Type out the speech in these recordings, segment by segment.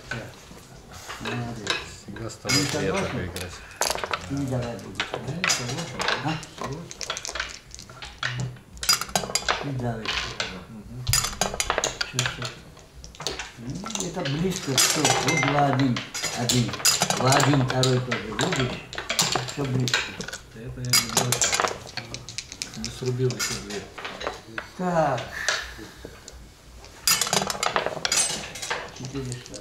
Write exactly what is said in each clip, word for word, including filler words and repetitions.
Молодец. Всегда с тобой приятно поиграть. Не давай будет. А? И давай. Это близко, что? Вот два один. Один. Два один, второй тоже. Видишь? Все близко. Это я не больше. Не срубил еще дверь. Так. Четыреста.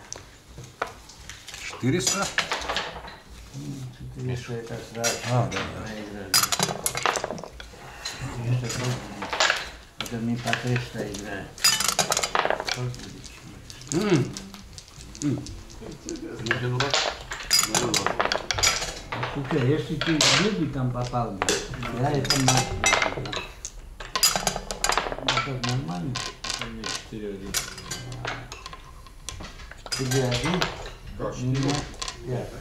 Четыреста? Четыреста это сразу. А, да, да. Проиграли. Четыреста тоже будет. Это мы по триста играем. Слушай, если ты в люди там попал, я это матч. Это нормально? четыре один. Тебе один? Меня пять.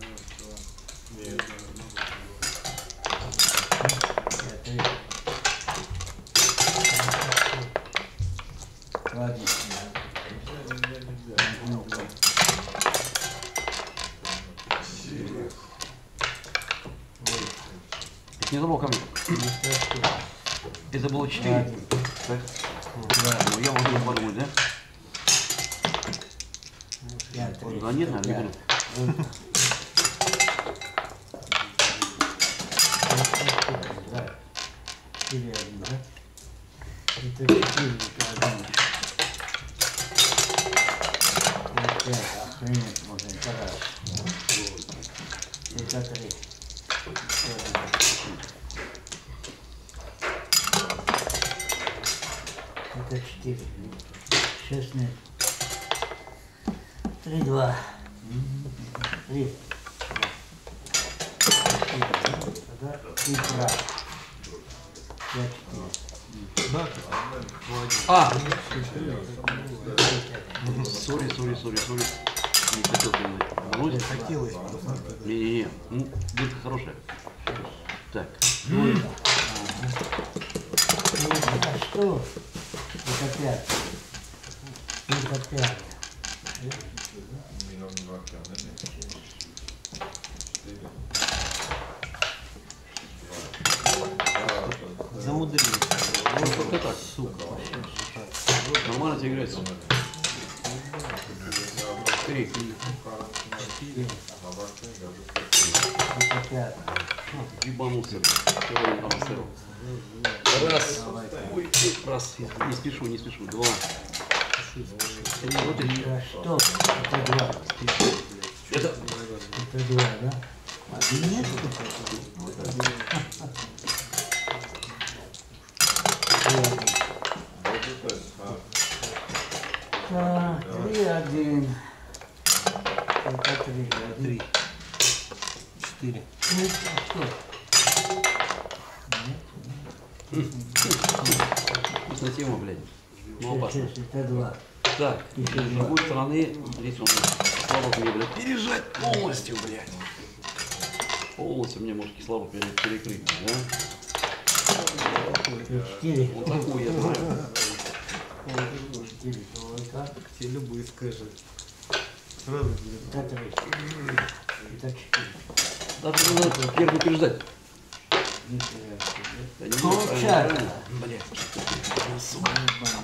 Ладно. Не забыл ко мне. Это было четыре. Так? Да. Ну, я могу подумать, да? Пять, три, Да нет, наверное, не буду. Четыре один, да? Это четыре, это один. Это пять, охренеть можно, это раз. Это три. Это четыре. Шесть нет. Три, два. Три. Тогда три, два. Пять, четыре. А! Сори, сори, сори, сори. Не хотел понимать. Хотел их. Не-не-не. Ну, дырка хорошая. Так. А что? Это пять. Это пять. Замудрили. Ну, только так. Сука. Нормально тебе играется. Три. Это пять. Ебанулся. Сегодня там сыром. Раз. Ой, раз. Не спешу, не спешу. Два. Вот и Это что? Это два. это. Это два, да? Один нет? Так, три, один. Это три, Три. Четыре. Ну, что? Вкусная тема, блядь. Ну, опасно. Шесть, это два. Так, с другой стороны, здесь он слабо мне, блядь, пережать полностью, блядь. Полностью мне может кислород перекрыть, да? Четыре. Вот такую я знаю. Четыре. Только. Тебе любые скажи. Сразу будет. Это три. Это четыре. Даже не надо первый переждать. Нифига себе. Да не Получается. блядь. Сука.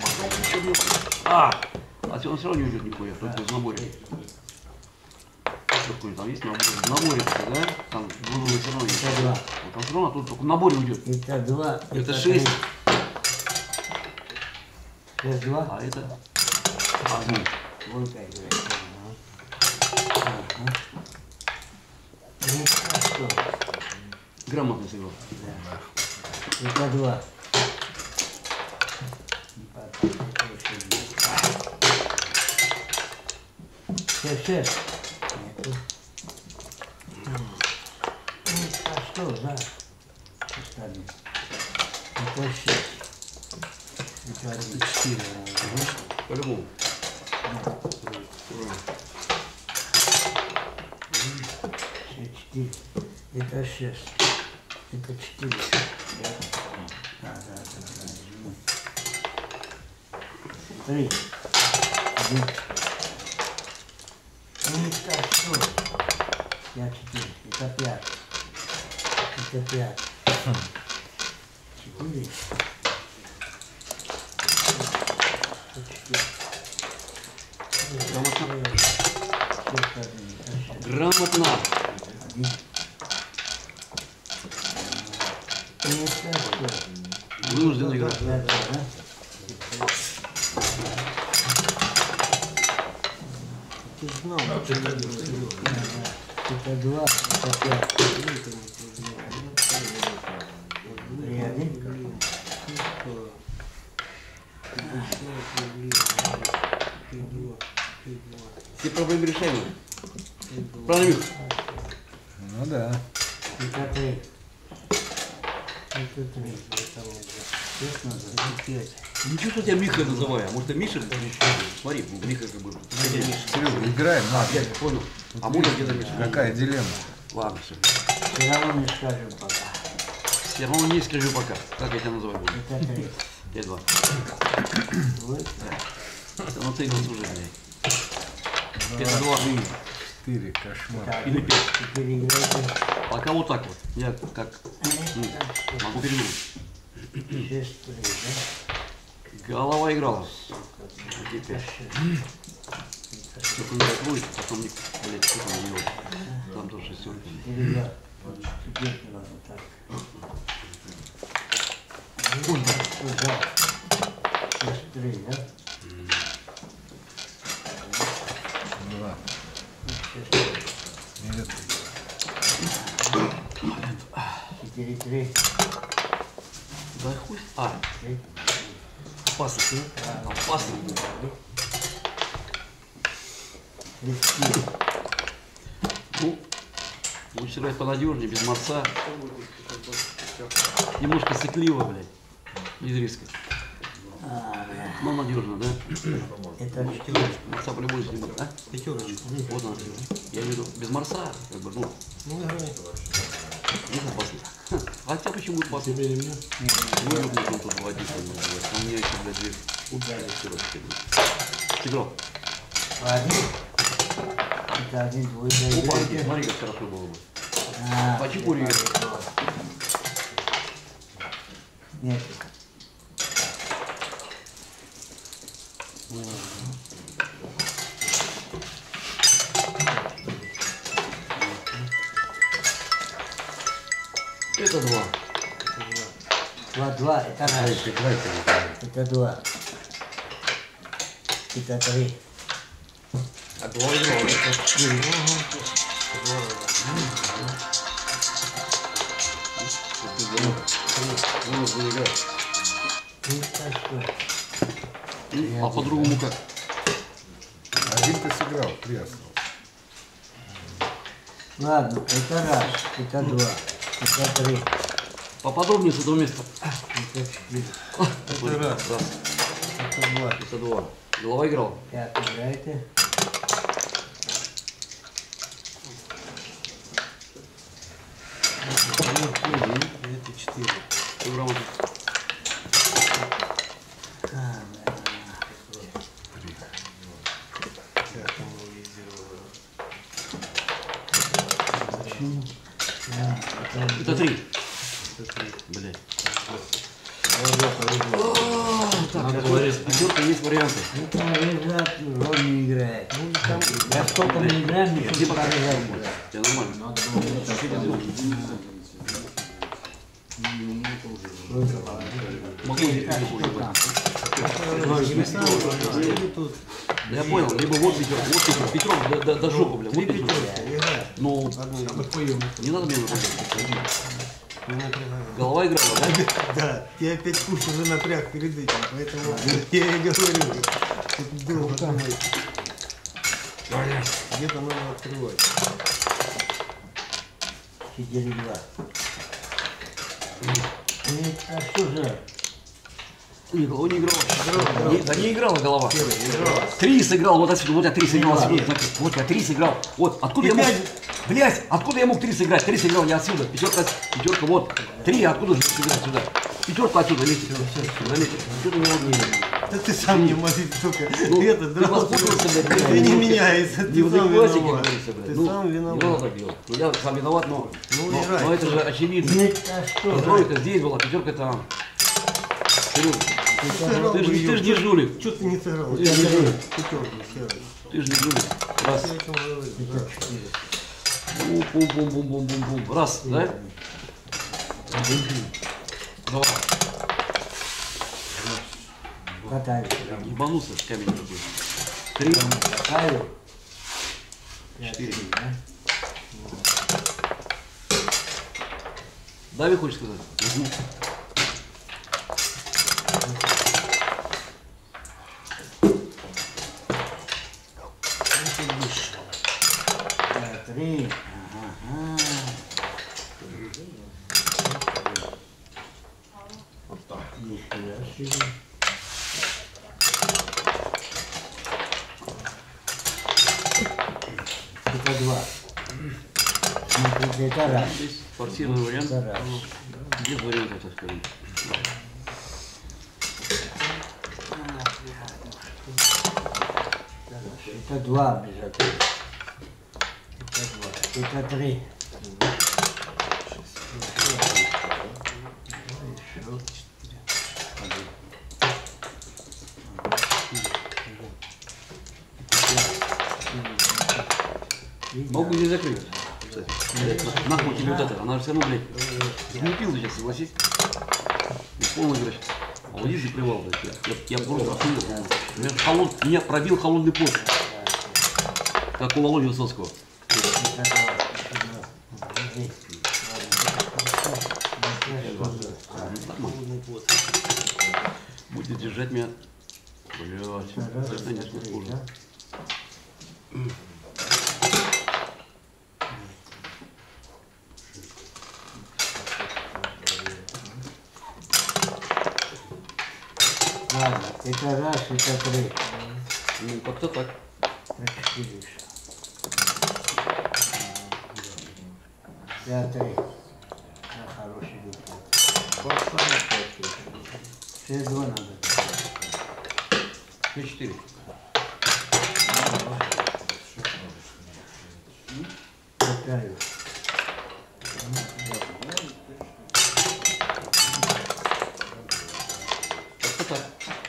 А! Отсюда он все равно не уйдет нихуя, только из наборе. Какой там есть набор? В наборе, да? Там глубокое все равно есть. Это два. Вот там все равно, а тут только в наборе уйдет. Это два. Это три. шесть. Шесть, два. А это один. Сколько играет? Ага. Ну, а что? Грамотно сыграл. Да. Это два. Шесть, шесть. Нету. Ну, а что, да? Остальные. Это шесть. Это один. Четыре. По-любому. Четыре. Это шесть. Это четыре. Да, да, да, да. да. Три. Один. Ну, так, что? Я четыре. Это пять. Это пять. Четыре. Грамотно. Один. Это что? Вынужден играть. Да, да, да. Ты знал, что ты делаешь. Это два, это пять. И один. Все проблемы решаемы. Правильно, Мих? Ну да. Это три. Это три. Шесть надо. Это пять. Ничего, что тебя Миха называю. А может, это Миша? Смотри, Миха как бы. Серега, играем. А, я понял. А можно где-то Миша? Какая дилемма? Ладно, все. Все равно не скажу пока. Я равно не скажу пока. Как я тебя называю буду? Это три. Я два. Вот. Это на ты служение. Это два. Четыре, кошмар. Или пять. Теперь играйте. Пока вот так вот. Я как могу перевернуть. Шесть, три, да? Голова играла. А теперь. Только не закроет, потом не... Блядь, что там делать? Там тоже шестерка. Четыре, два. Теперь надо так. Ой, да. Да. Шесть, три, да? Два. Шесть, три. Нет. Четыре, три. Да хуй. А, Три. опасно. Опасно. Три. Ну, лучше сыграть понадежнее, без морца. Немножко сыкливо, блядь. Без риска. А, бля. Но надежно, да? Это четыре. Морца по-любому не будет, а? Пятерочку. Вот она. Я имею в виду, без морца, как бы, ну, Ну, играй. не опасно. Хотя почему опасно? Тебе и мне. Ну, ёбнуть он тут водить, а мне еще, блядь, дверь. Ударить, Сыграл. Один. Это один, двое, Опа, играете. смотри, как хорошо было бы. А, По чекуре. это- Нет. Это два. Два, два, это раз. Это два. Это три. А два играл. Это четыре. Вынужден играть. Это что? А по-другому как? Один ты сыграл, три осталось. Ладно, это раз, это два, это три, Поподробнее с этого места. это четыре, Это раз. Раз. это два. Это два. Голова играл. Пять играете. Это четыре. Все грамотно. А, бля. Как там его визировало? Почему? Да, это Это три. Это три. Блядь. Вот, Так, пятерка есть варианты. это лежат, роль не играет. Я столько не играю, мне Где что пока? показать. Тебе нормально. Могу и такой Или тут. Да я понял, либо вот пятерка, вот пятерка, пятерка до, до, до жопы, бля, вот Три пятерка. пятерки. Играй. Ну, Одну. не надо мне напрягать. Не напрягай. Голова играла, да? Да, я опять куш уже напряг перед этим, поэтому я и говорю, тут долго думать. Где-то надо открывать. Четыре, два. Это что же? Не, голова не играла. Не, да не играла голова. Три сыграл, вот отсюда, вот я три сыграл отсюда. Вот я три сыграл. Вот, откуда я мог... Блять, откуда я мог три сыграть? Три сыграл я отсюда. Пятерка, пятерка, вот. Три, откуда же сыграть сюда? Пятерку отсюда, заметьте. Заметьте. Что-то не могу. Да ты сам не молись, сука. Ну, Это ты дрался. воспользовался, блядь, Ты блядь, не ну, меняется, Не ты в сам классике виноват. говорится, блядь. Ты Ну, сам не надо виноват. так делать. Ну, я сам виноват, но, Ну, но, играй. но это же очевидно. Нет, а что? Тройка здесь была, пятерка там. Серег, Сыграл ты бы же её. ты ж не жулик. Чё ты не сыграл? Ты же не жулик. Пятерку серый. Ты же не жулик. Раз. Я о чем говорю. Бум, бум, бум, бум, бум, бум, бум. Раз, да? Два. Катаюсь. Ебанулся с камень такой. Три. Катаю. Четыре. Дави, хочешь сказать? Возьму. Три. Ага. Нихуя себе. Это два. Смотрите, это раз. Здесь спортивный вариант. Это раз. Без вариантов, так сказать. Это два обязательно. Это два. Это три. Могу не закрыть. Кстати. Нахуй тебе вот это. Она же все равно, блядь, не пил сейчас, согласись. Не полный играч. А вот здесь закрывал, блядь. Я, я, я просто охуел. Меня, холод, меня пробил холодный пот. Как у Володи Высоцкого. Будет держать меня. Блядь, это, конечно, хуже. Ладно, это раз, это три. Ну, как-то так. Это четыре. Пять, три. На хороший вид. Все два надо. Все четыре. Катаю. Как-то так.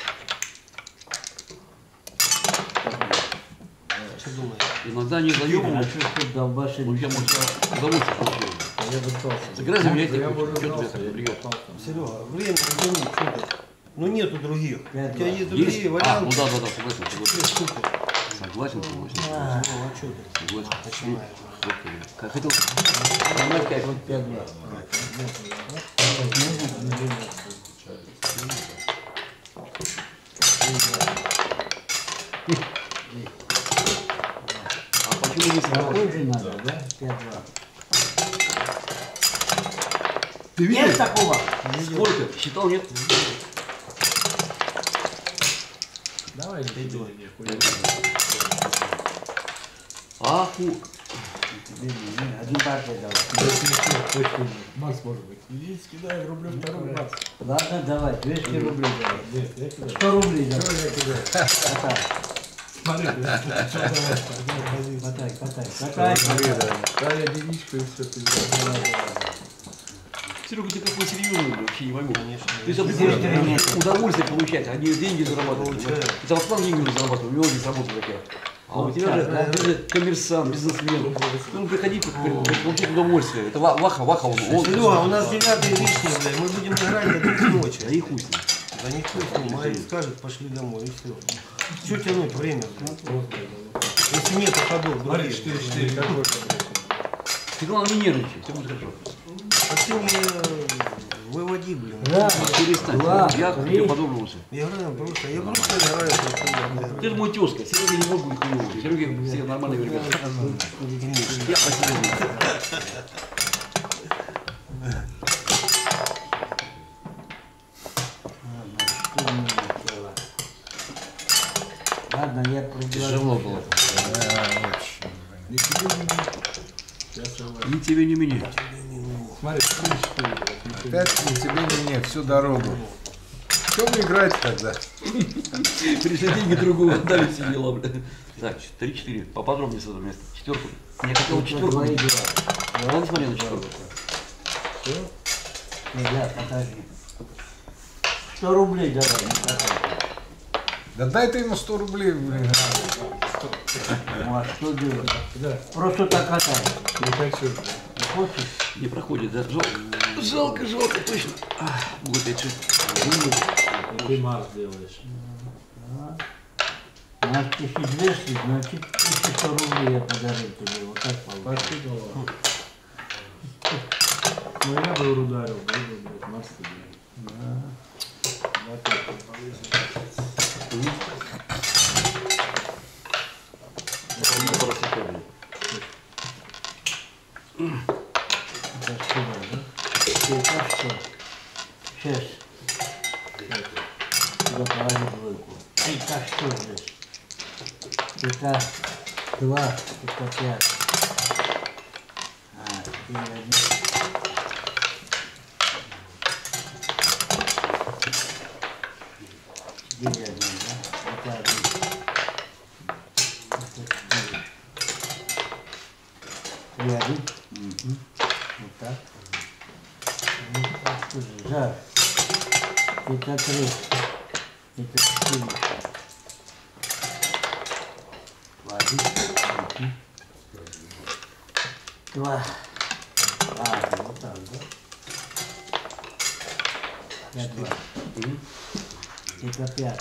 Что думаешь? Иногда не заебывают. Тут долбашили. Вот я, может, удовольствие получил. Сыграй за меня, если хочешь. Что тебя так напрягает? Серега, время разгони, что ты? Ну нету других. Пять, У тебя два. есть другие Есть? А, ну варианты. да, да, да, согласен, согласен. Ты, сука, Согласен, согласен. А, ну а что ты? Согласен. Начинаешь. Вот ты, блин. Как хотел. Нормально, кайф. вот пять, два. А почему не сыграл? Такой же надо, да? Пять, два. Ты видел? Нет такого? Сколько? Считал, нет? Давай, Аху. один партия давай. Макс, может быть. Иди, скидай рублю второй бакс. Ладно, давай, двести рублей давай. Нет, я кидаю. сто рублей давай. Что я кидаю? Катай, Смотри, что давай. катай, катай, катай. Да, я единичку и все пиздец. Серега, ты какой серьезный, вообще не пойму. Конечно. Ты сейчас Здесь три нет. удовольствие получать, а не деньги зарабатывать. Получаю. Ты в основном деньги уже зарабатывал, у него здесь работа такая. А у тебя же да, ты же коммерсант, бизнесмен. Ну, приходи, получить удовольствие. Это ва- ваха, ваха, он. он Серега, у нас девятый лишний, блядь. Мы будем играть до двух ночи. Да и хуй с ним. Да никто с ним, Мария скажет, пошли домой, и все. Что тянуть время, блядь? Если нет ходов, Смотри, других. четыре-четыре, как больше? Ты главное не нервничай, все будет хорошо. А ты мне э, выводи, блин. Раз, Перестань. два, Я три. тебе подобрался. Я играю просто, я просто играю. просто, Ты же мой тезка, Серега не может быть хуёвым. Серега все нормальные ребята. Я посерьезнее. Ладно, я предложу. Тяжело было. Не тебе, не мне. Я согласен. Ни тебе, ни мне. Смотри, четыре-четыре. Опять ни тебе, ни мне, всю дорогу. Чем играть тогда? Пришли деньги другую отдали сидела, бля. Так, три-четыре. Поподробнее с этого места. Четверку. Я хотел четверку. Два и два. Я не смотрел на четверку. Нельзя, покажи. Сто рублей давай, не покажи. Да дай ты ему сто рублей, блин. Ну а что делать? Да, Просто так катай. не хочу. Не хочешь? Не проходит, да? Жалко, жалко, жалко, точно. Ах, будет опять шесть. Ты Марс делаешь. На тысяча двести, значит, тысяча сто рублей я подарил тебе. Вот так получится. Спасибо вам. Ну я бы ударил, бы, блядь, Марс тебе. Это сюда, да? Это что? Сейчас. Сюда положи двойку. Это что здесь? Это два, это пять. А, теперь один. Четыре один, да? Это один. Это четыре. Три один. Вот так. Вот так тоже. Жар. Это три. Это четыре. Один. Два. А, вот так, да? Пять, два. Это пять.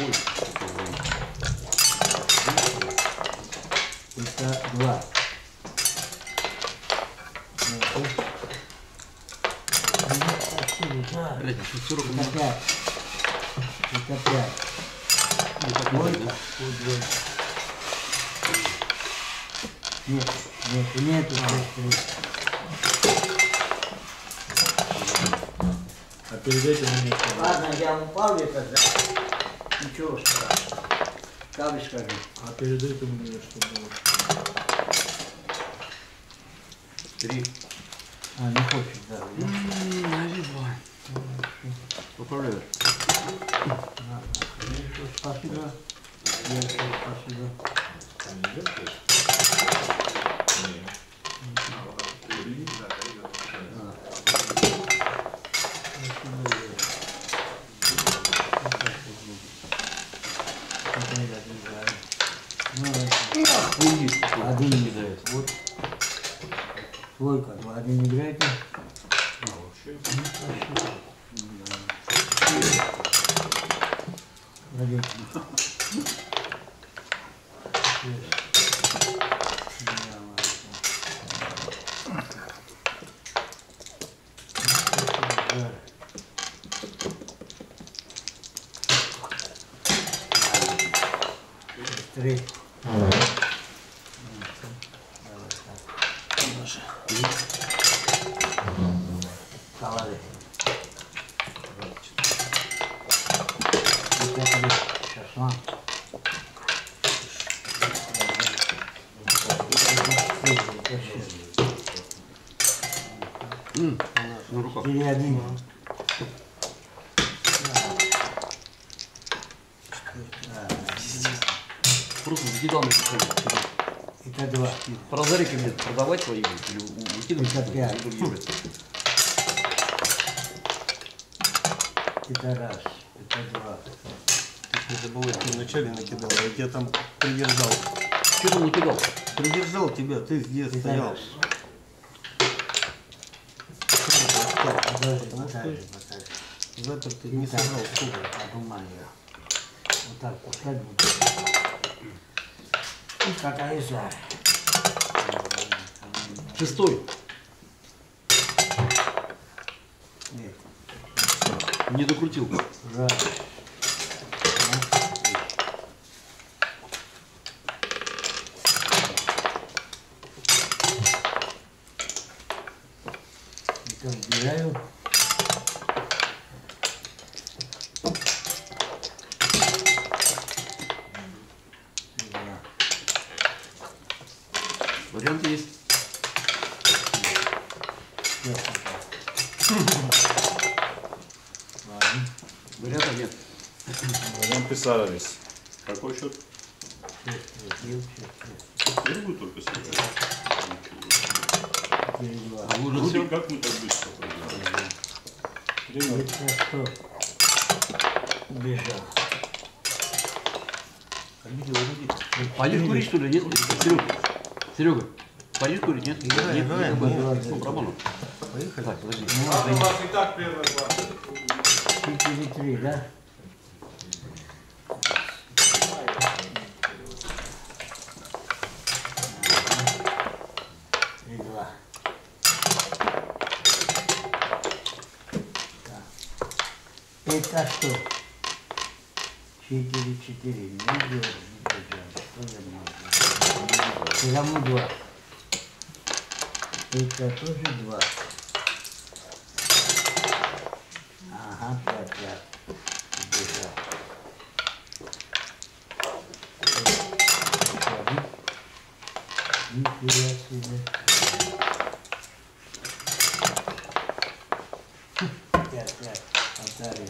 Это два. Блядь, шестерок у меня. Это пять. Это пять. Двойка. Нет, нет, нету. А перед этим у меня что? Ладно, я упал это, да. Ничего страшного. Как скажи. А перед этим у меня что было? Три. А, не хочешь, да? да? Нави два. Поправляю. Хорошо, спасибо. Большое спасибо. Один не играет. Вот. Двойка. Один играет. Один. Три. Колоды. Шестнадцать. На руках. Четыре один. Просто закидал на телефон. Это два. Про зарики мне продавать твои или выкидывать? Это пять. Другие, блядь. Это раз. Это два. Не забывай, ты вначале накидал, я тебя там придержал. Что там накидал? Придержал тебя, ты здесь Это стоял. раз. Подожди, подожди, подожди. Запер ты не сыграл. Подумай я. Вот так пускать буду. И какая за? Шестой. Нет. Не докрутил. Раз. Это убираю. Вариант есть. Ладно. Вариантов нет. Варианты Сарарис. Какой счет? Первую только сыграли. А вы уже Вроде все? как мы так быстро проиграли. Это что? Бежал. Пойдешь курить, что ли, нет? Серега, Серега, пойдешь курить, нет? Играем, Нет, играем, нет, играем. ну, пробовал. Поехали. Так, подожди. У вас и так первая партия. четыре-три, да? И два. Так. Это что? четыре-четыре. Не делай, не поделай. Что я могу? Все равно два. Это тоже два. Ага, пять, пять. Бежал. Нифига себе. Пять, пять. Полторы.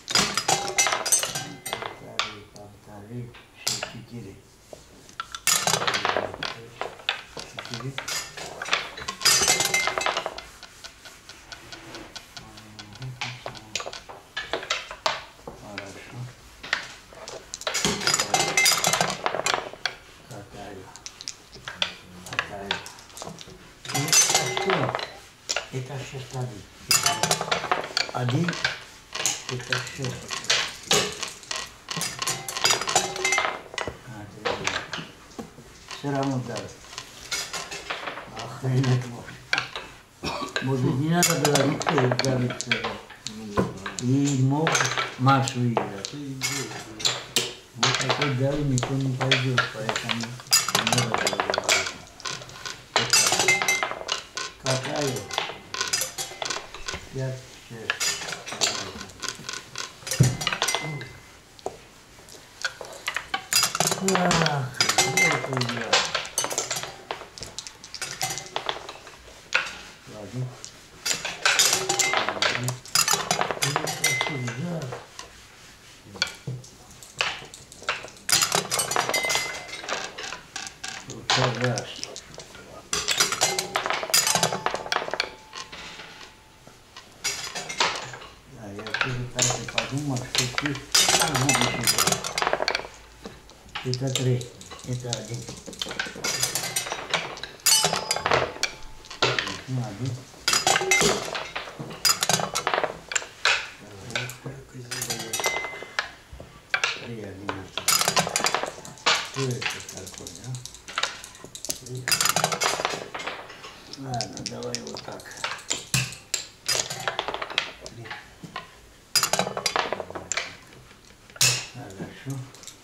Полторы, полторы. Шесть, четыре. Четыре. Хорошо. Катаю. Катаю. Это что? Это счет один. Один. Это счет. Все равно даже. Охренеть может. Может не надо было руку давить. И мог марш выиграть. Вот такой дави никто не пойдет, поэтому не надо было говорить. Катаю. Пять, шесть. Ах, вот я. Ладно. Раз. Да, я тоже так подумал, что ты так будешь играть. Это три, это один. Ну, один. Три, один. Что это такое, а? Ладно, давай вот так. Хорошо.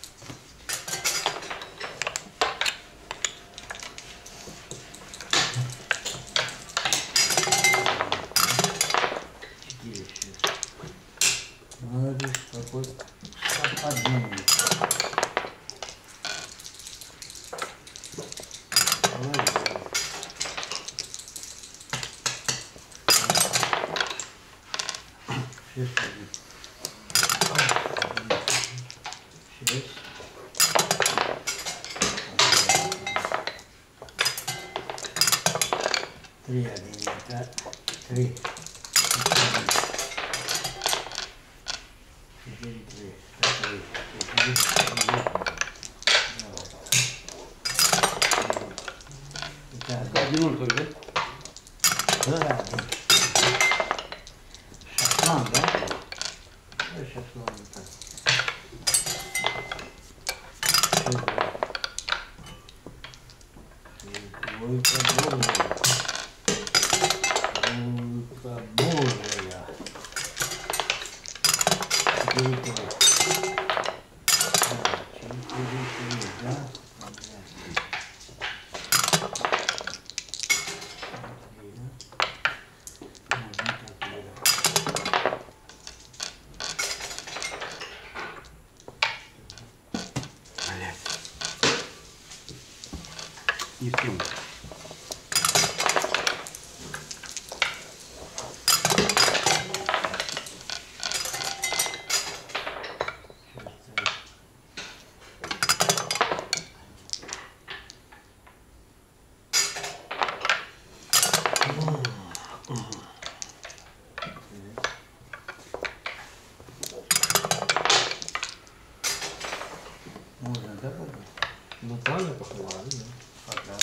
Четыре, шесть. Молодец, какой подъемник. Шесть, один. Шесть. Три, один, это три. Четыре, три. Четыре, четыре, четыре. Это один ноль только, да? да, один. Шашлан, да? Ой, шашлан вот так. Ой, боже. Ой, боже. Четыре, три. Четыре, три, да? Не в тему. да, пока? Ну правильно поховали, да. Пока.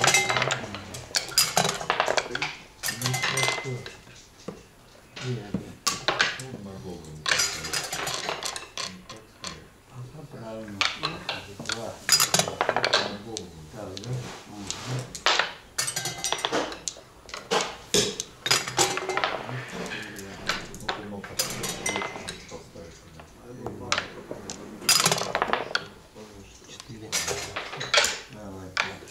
Пока правильно. Два. Так, да? Четыре. Давай.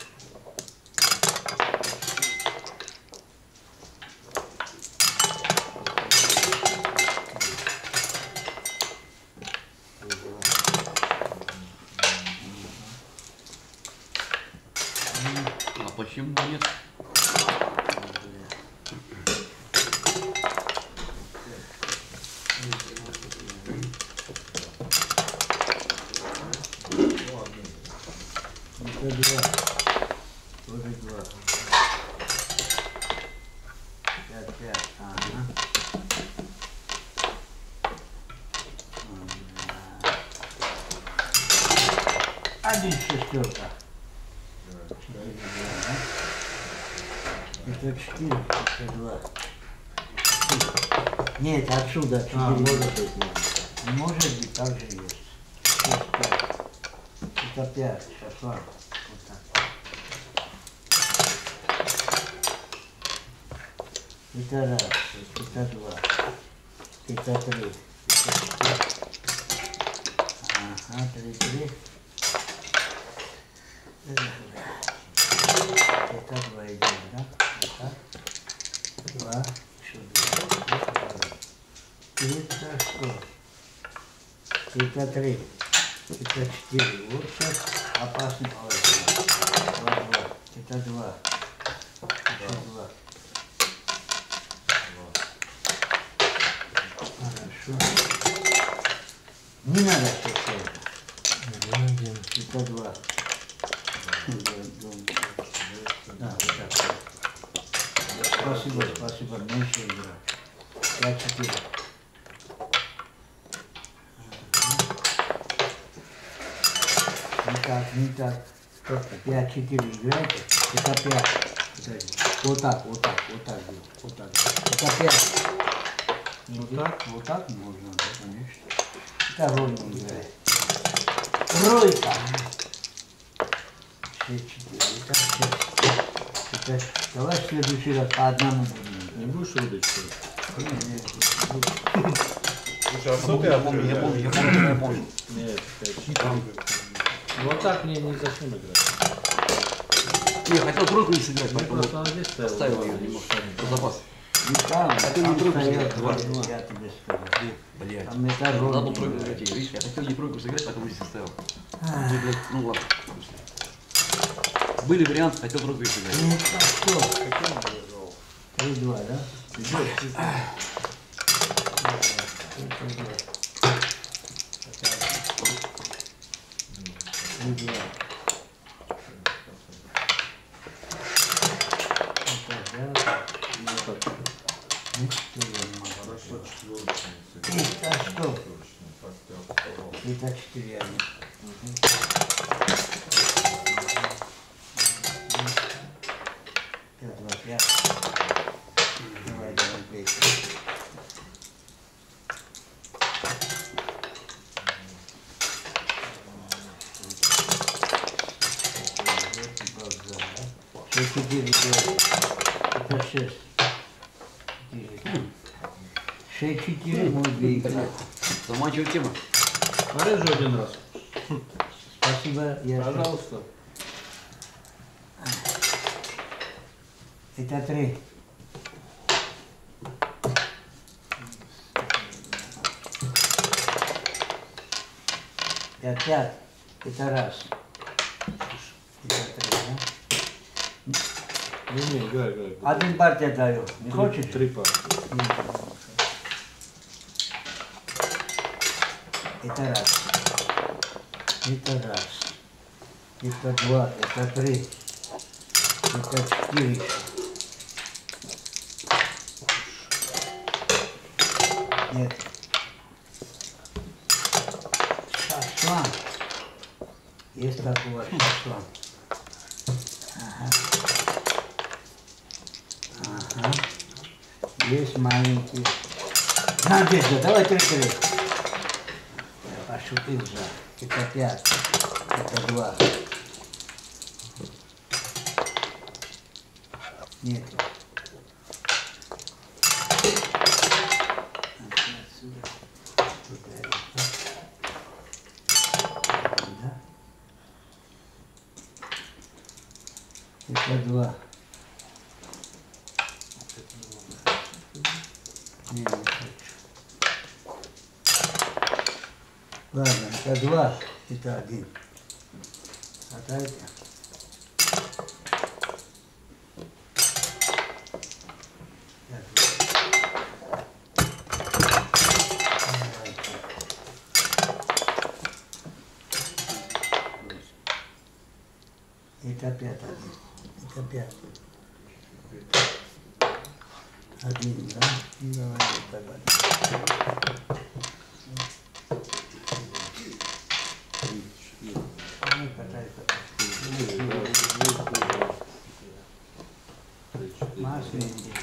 А почему нет? Это два. Тоже два. Пять, пять. Ага. Один шестерка. Четыре, да? Это четыре, это два. Нет, отсюда четыре. А, может быть, может. Может быть, так же есть. Шесть, пять. Это пять. Сейчас ладно. Вот так. Это раз, это два, это три, это четыре. Ага, три, три. Это два идет, да? Вот так. Два, еще два. Это что? Это три, это четыре. Вот сейчас опасный положение. Два, два. Это два. Это два. Хорошо. Не надо все это. Один. Это два. Да, вот так. Спасибо, спасибо. Меньше играть. Пять, четыре. Не так, не так. Просто пять, четыре играйте. Это пять. Вот так, вот так, вот так делать. Вот так. Это пять. Вот так? Вот так можно, да, конечно. Это роль не играет. Тройка. Шесть, четыре. Это шесть. Это... Давай в следующий раз по одному будем. Не будешь рудить, что ли? Слушай, а что ты Я помню, я помню, я помню, я помню. Нет, пять. Там. Вот так мне не зачем играть. Я хотел тройку не сыграть, Я поэтому просто вот здесь ставил. оставил ее немножко. Про запас. Не там, А ты там не тройку стоят сыграть, два, два. я тебе скажу. Блядь. Там это Надо роль было не тройку играет. сыграть. Видишь, я хотел не тройку сыграть, поэтому здесь оставил. Ах. Ну, блядь, ну ладно. Были варианты, хотел тройку сыграть. Ну, так что? Три, два, да? Идет. Три, два. Это что? Это четыре. Это два, пять. Давай, давай, бей. Шесть, четыре, это шесть. Шесть, четыре, мой бей. Заманчивая тема. Порежу один раз. Спасибо, я... Пожалуйста. Это три. Это пять. Это раз. Это три, да? Не, не, играй, играй. Один партия даю. Не хочешь? Три пары. Это раз. Это раз. Это два. Это три. Это четыре. Нет. Шашла. Есть такого числа. Ага. Ага. Есть маленький. Надежда, давай три-три. Я пошутил же. Это пять. Это два. Нет. Это два. Не, не хочу. Ладно, это два, это один. А дайте. Это опять один. Это опять. Один, да? Давай. Давай. Ну, катай, катай. Масленький.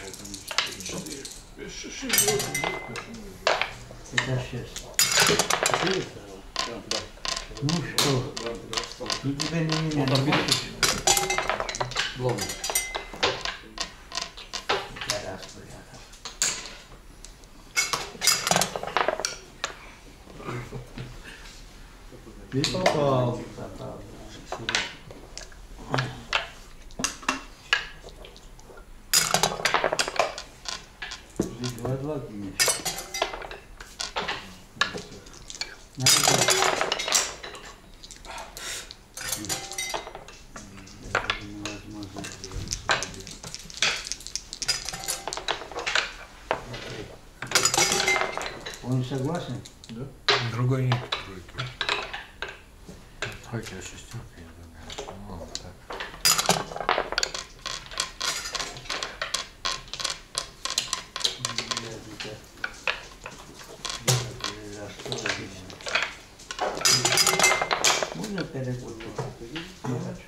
Это шесть. Ну что? И тебя не меня не хочешь? Главное. Я раз приятно. Ты попал. Попал. Здесь два-два, конечно. Надо брать. Это невозможно сделать. Он согласен? Другой нет. Хотя шестерка, я думаю. Ну, вот так. Можно перепутать? Не хочу.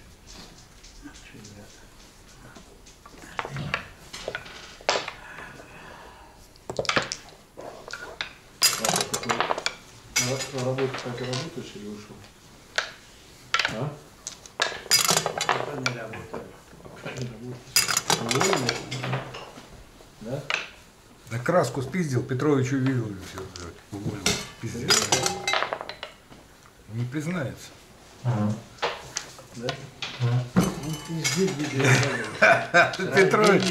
На работе так и работаешь или ушел? А? Пока не работаю. Пока не работаешь. Уволили? Да? Да краску спиздил, Петрович увидел и все. Уволил. Пиздец. Не признается. Да? Он пиздит, видео. Петрович.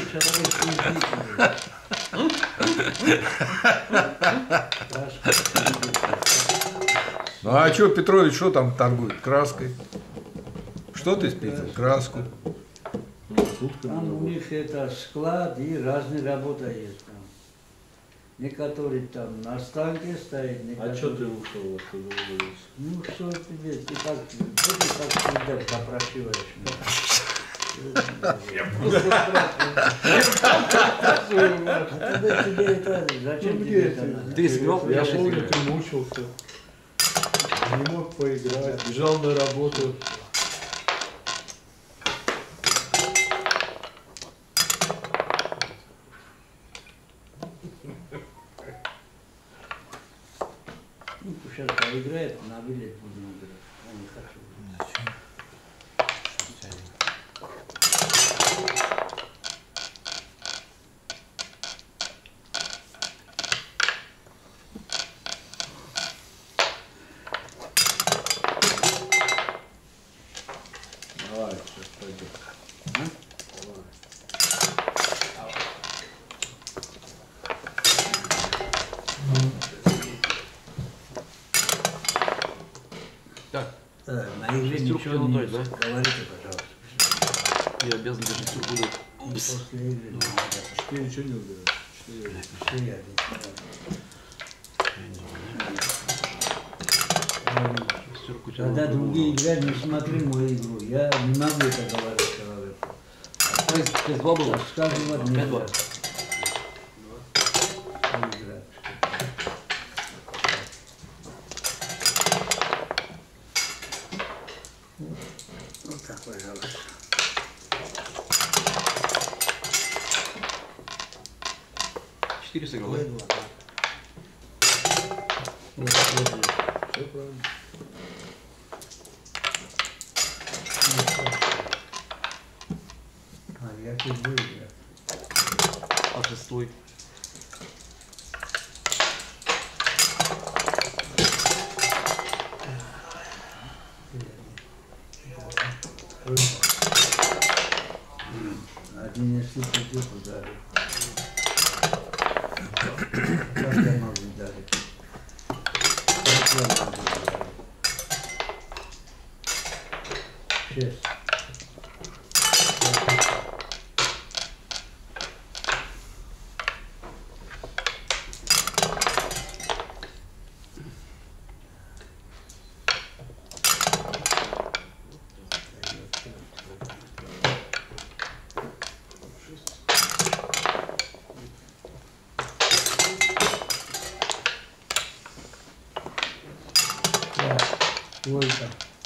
Ну а что, Петрович, что там торгует? Краской. Что ты спиздил? Краску. Ну, сутками Там у работаешь. них это склад и разные работы есть там. Некоторые там на станке стоят, А некоторые... что ты ушел оттуда уволился? Ну что тебе, ты как, что ты как всегда попрашиваешь меня? Я просто тебе это, зачем тебе это надо? Ты сыграл, Я я шесть помню, играю. ты мучился. Не мог поиграть, бежал на работу. Ну, сейчас поиграет, на вылет будем играть. Я не хочу. Давай, сейчас пойдем. Давай. Так, Э, На игре Шестерку ничего не надо, да? говорите, пожалуйста. я обязан держать всю буду. Упс. После игры не надо. Ты ничего не убираешь. Четыре. Что я здесь? Шестерку тебя Когда надо другие было. играют, не смотри мою игру. Я не могу это говорить человеку. То есть, то есть два было? Рассказывать Пять нельзя. два. Играть. Так, пожалуйста. Четыре сыграл, да? Ой, два, да. Вот, вот здесь. Все правильно. А, я тут был, да. А шестой. Один я штук идет ударил. Как я могу ударить? Как я могу ударить? Шесть. Сколько?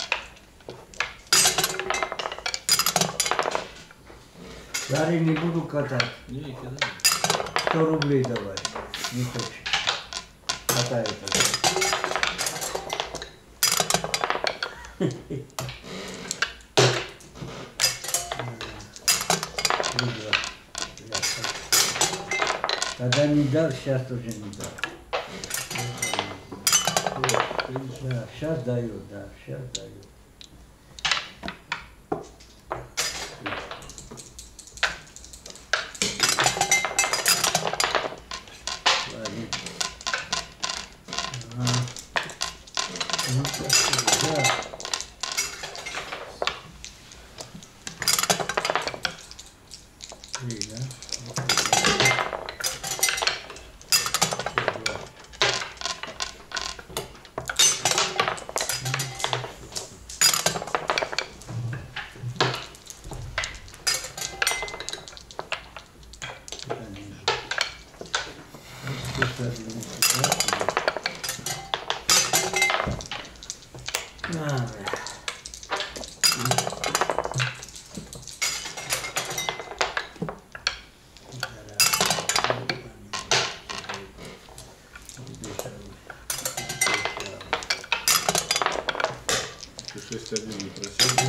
Дарья, не буду катать. Не, кидай. Сто рублей давай. Не хочешь. Катаю тогда. Когда не дал, сейчас тоже не дал. Да, сейчас дает, да, сейчас дает. Ладно. Ага. Ну, так, да. Три, да? шесть один не просил.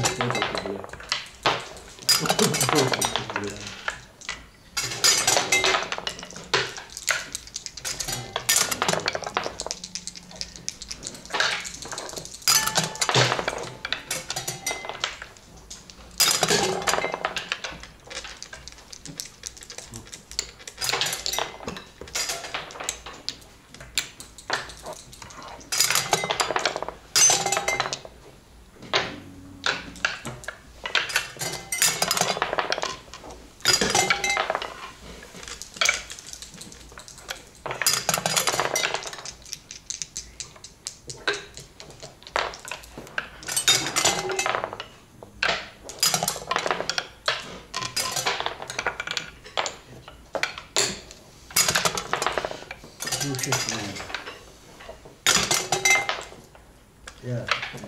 Я.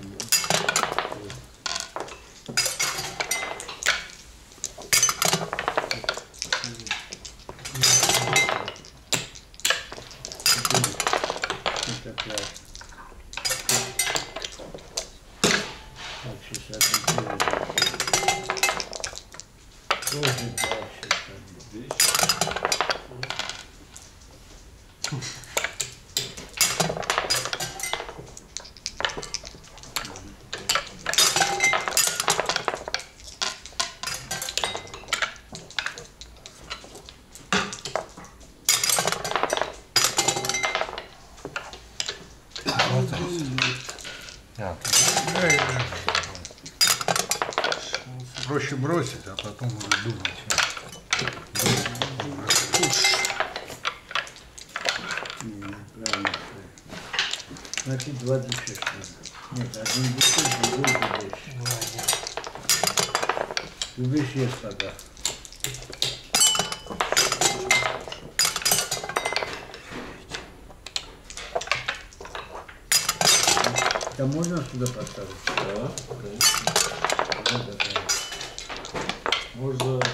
Проще бросить, а потом уже думать. Значит, два души. Нет, один души, другой души. Ты будешь есть пока. Это можно сюда поставить? Да, конечно.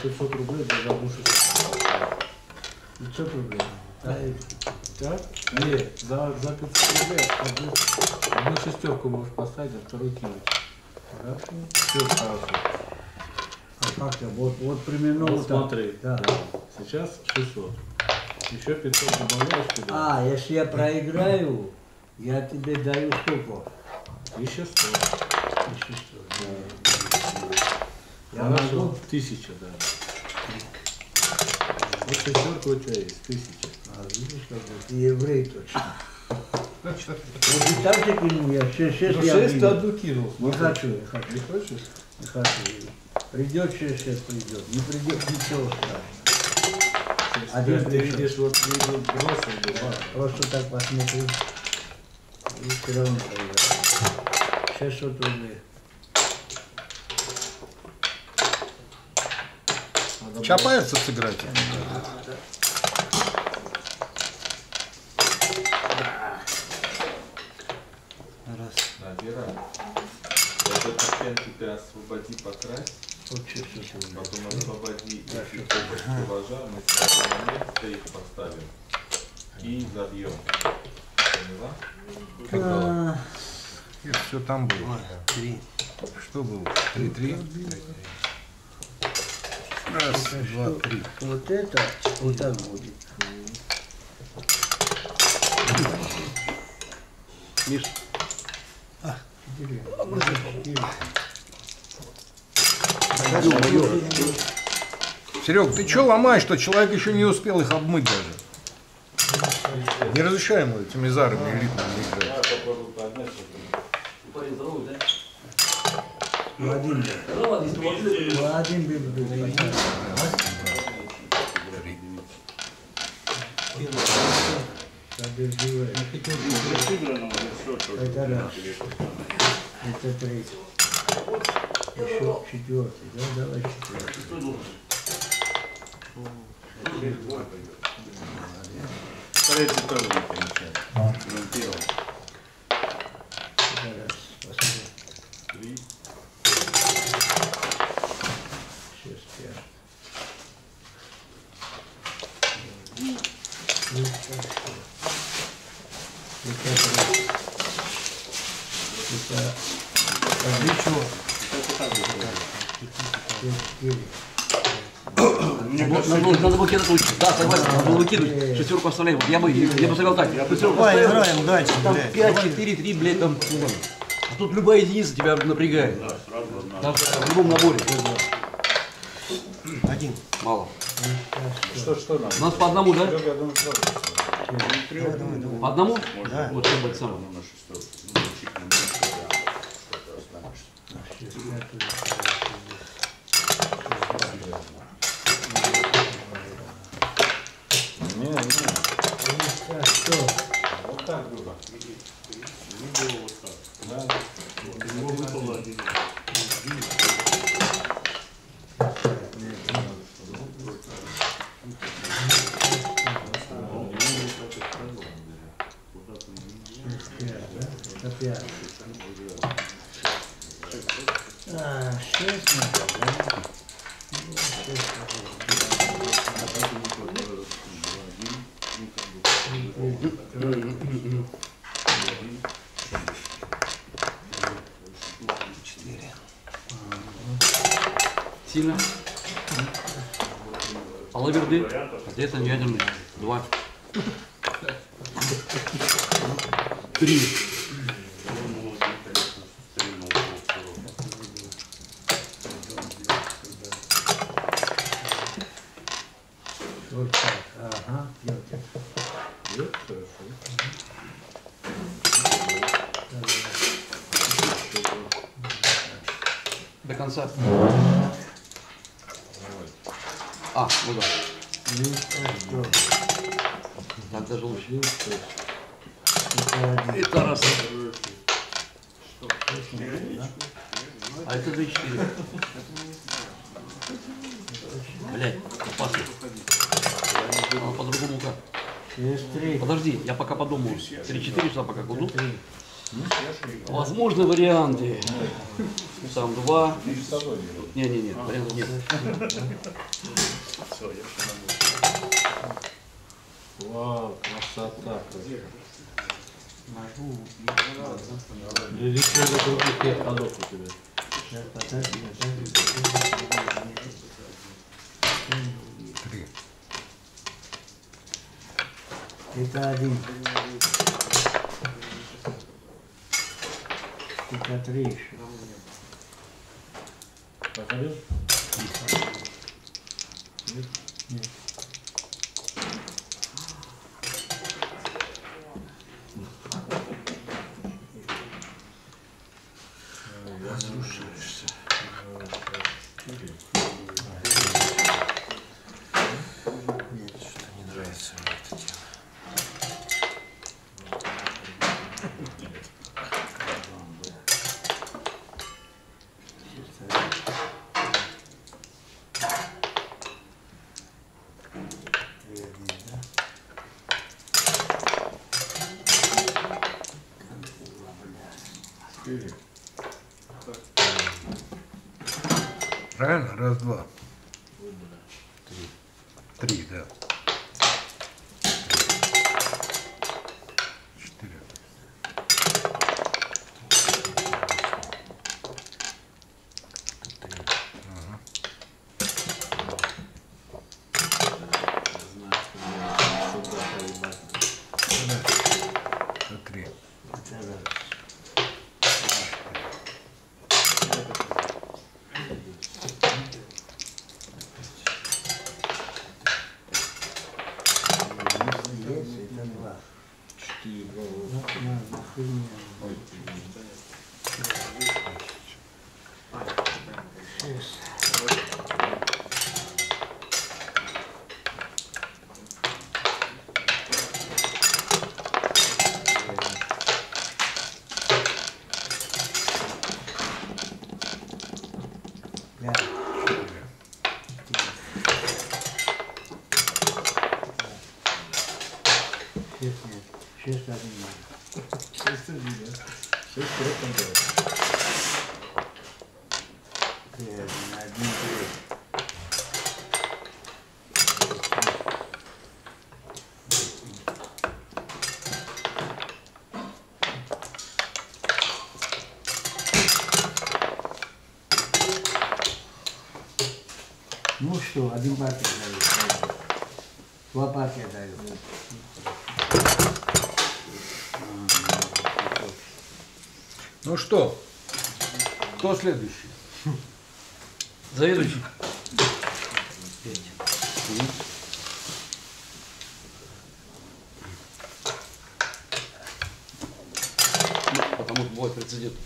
пятьсот рублей за одну шестерку. пятьсот рублей. А, Да? Нет, за, за пятьсот рублей одну, одну шестерку можешь поставить, а вторую кинуть. хорошо. Все хорошо. А как я? Вот, вот примерно Вот вот так. смотри, Да. да. Сейчас шестьсот. Еще пятьсот добавляешь туда. А, если я проиграю, я тебе даю сколько? Еще сто. Еще сто. Я Хорошо. могу? Тысяча, да. Вот шестерка у тебя есть, тысяча. А, видишь, как бы ты еврей точно. Вот и так же кинул я, шесть, шесть Ну я шесть ты видел. одну кинул. Не смотри. хочу, не хочу, Не хочешь? не хочу. Придет шесть, шесть придет. Не придет, ничего страшного. Один Ты пришел. видишь, вот видел, бросил бы, ладно. Просто так посмотрю. И все равно проиграю. шестьсот рублей. Чапаевцев сыграть. Набирай. Этот оттенки ты освободи, покрась, Вот шестьсот рублей. потом освободи эти области ложа, мы ставим на место, их поставим и забьем. Поняла? А, Все там было. Три. Что было? Три-три. Раз, два, что- три. Вот это, вот так будет. Миш, Серег, ты что ломаешь-то? Человек еще не успел их обмыть даже. Не разрешаем ему этими зарами элитными играть. парень здоровый, да? Владимир. Владимир будет. Подожди, это раз. Это третий. Еще четвертый, да? Давай четвертый. Третий тоже не помещает. Ну, первый. Это раз. Посмотри. Три. Шесть, пять. Ну, хорошо. Это три. Это Ничего. четыре. Надо, надо выкидывать лучше. Да, согласен, надо было выкидывать. Шестерку оставляем. Я бы, я бы сказал так. Шестерку Давай, оставил, играем дальше, там блядь. пять, четыре, три, блядь, там. А тут любая единица тебя напрягает. Даже в любом наборе. Один. Мало. Что, что нам? У нас по одному, да? Я думаю, сразу. По одному? Да. Вот это будет самое. На шестерку. Ну, чик на место, да. Что-то останешься. Не, не. Так, что? Вот так было. Не было вот так. Да. Его выпало один. Это пять. А, шесть надо, да? Ну, шесть Сильно. Алаверды. Где-то ядерный. Два. Три. вот так. Ага, пьете. Нет, хорошо. До конца. А, ну да. Что? Так даже лучше. Это один. Это раз. А это две четыре. Блять, опасно. А, по-другому как? Шесть, три. Подожди, я пока подумаю. Три-четыре сюда пока кладу. Три. Возможны варианты. Там два. Не, не, нет, вариантов нет. Вау, красота. Или что это других пять ходов у тебя? Три. Это один. Это три еще. Походил? Нет? Нет. Разрушаешься. Нет, что не нравится мне это дело. Правильно? Раз, два. Три. Три, да. Четыре. Ага. Это три. Шесть нет. Шесть один надо. Шесть один, да? Шесть трек там делать. Три один, один три. Ну что, один партия дают. Два партия дают. Ну что? Кто следующий? Заведующий. Ну, потому что бывает прецедент.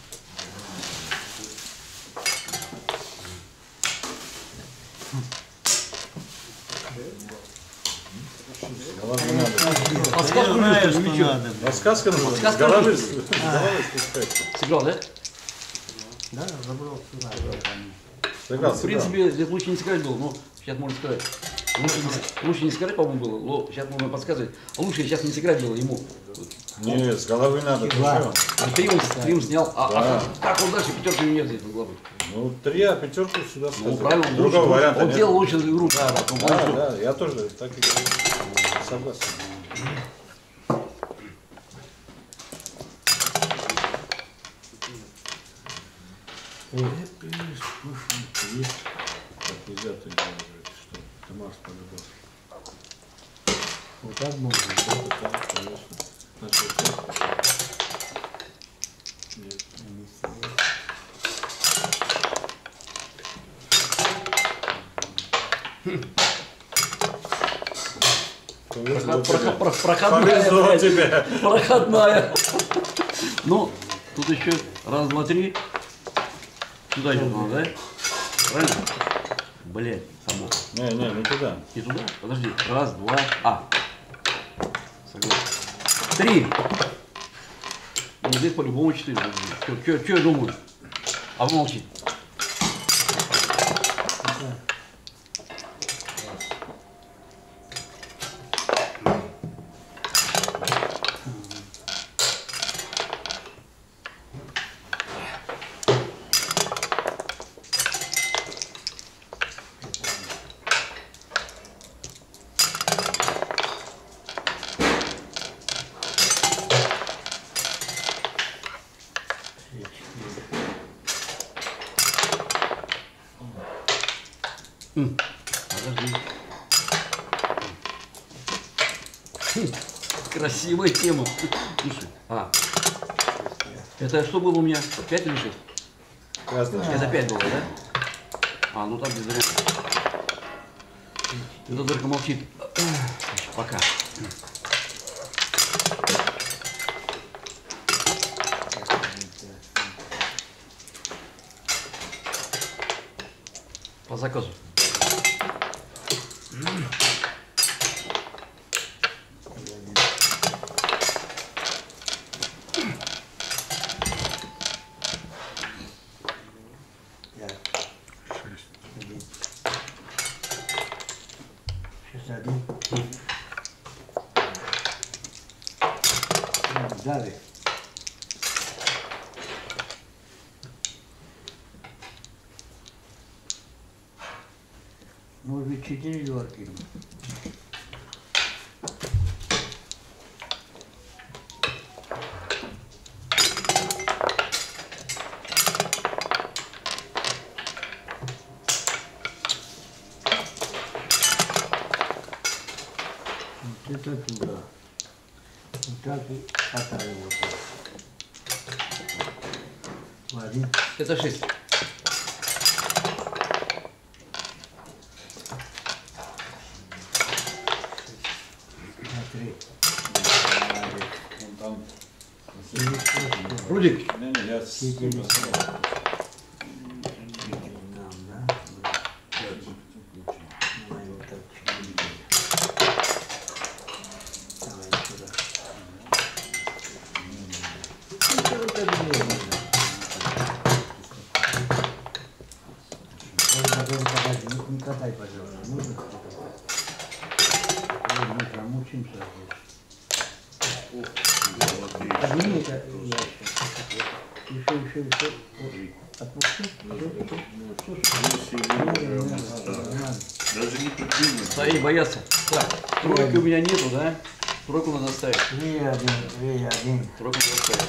Подсказку Знаешь, что что ничего. надо. Подсказка нужна? Подсказка С головы, нужна. с головы спускать. Сыграл, да? Да, забрал сюда. Сыграл, В сыграл. принципе, здесь лучше не сыграть было, но сейчас можно сказать. Лучше не, лучше не сыграть, по-моему, было, но сейчас можно подсказывать. А лучше сейчас не сыграть было ему. Не, с головы надо. ты Два. чё? Три он, три он снял, а, Да. а как он дальше пятерку нет здесь в голове? Ну, три, а пятерку сюда Ну, сказать. правильно, он, Другого лучше, варианта он нет. делал лучше игру. Да, да, он Да, лучше. да, я тоже так и говорю. Согласен. Как нельзя ты делаешь, что ты можешь по-любому. Вот так можно. Да, да, конечно. Значит, вот так. Нет. Повезло Проход- тебе. проход- Проходная. Повезло блядь. тебе. Проходная. Ну, тут еще раз, два, три. Сюда идет надо, да? Правильно? Блять, само. Не, не, не туда. И туда? Подожди. Раз, два, а. Согласен. Три. Ну, здесь по-любому четыре. Что я думаю? А вы молчите. М, Подожди. Хм, Красивая тема. Слушай, а. Это что было у меня? Пять или шесть? Это пять было, да? А, ну там без вариантов. Это только молчит. Пока. По заказу. Один. Далее. Может быть, четыре дворки. Вот это туда. Вот так и хватаю вот так. Один. Это шесть. Три. Вон там. Рудик, Не, не, я с... Четыре. Нам, да? Давай вот так. Давай сюда. Это вот так делаем. Погоди, не катай, пожалуйста. Можно покатать? Мы замучимся здесь. Подними это ящик. Еще, еще, еще. Отпусти. Даже не подвинуть. стои, боятся. Так, тройки у меня нету, да? Тройку надо ставить. Три, один, три, один. Тройку надо ставить.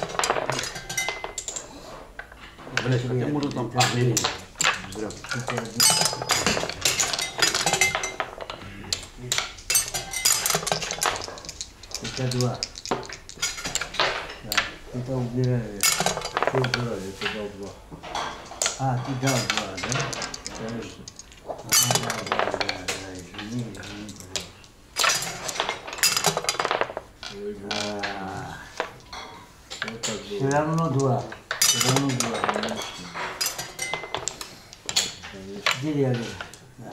Блять, хотя можно там... А, не, не. Зря. Четыре, один. Это два. Так, это убираю. Что убираю? Это дал два. А, ты дал два, да? Конечно. А, да, да, да, да, извини, извини, пожалуйста. А, все равно два. Все равно два. Четыре, один. Да.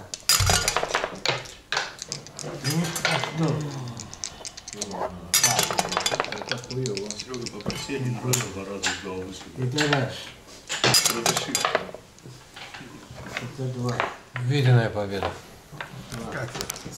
Нет, а что? Серега, попроси один раз, два раза с головы высыпать. Это раз. Разреши. Это два. Виденная победа. Два.